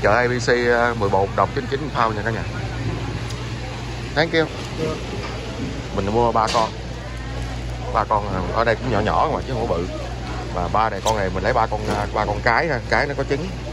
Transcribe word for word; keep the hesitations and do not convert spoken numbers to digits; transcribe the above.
chợ a bê xê mười một đồng chín chín thao nha cả nhà. Thank you. Mình mua ba con. Ba con ở đây cũng nhỏ nhỏ mà chứ không có bự. Và ba này con này mình lấy ba con ba con cái ha, cái nó có trứng.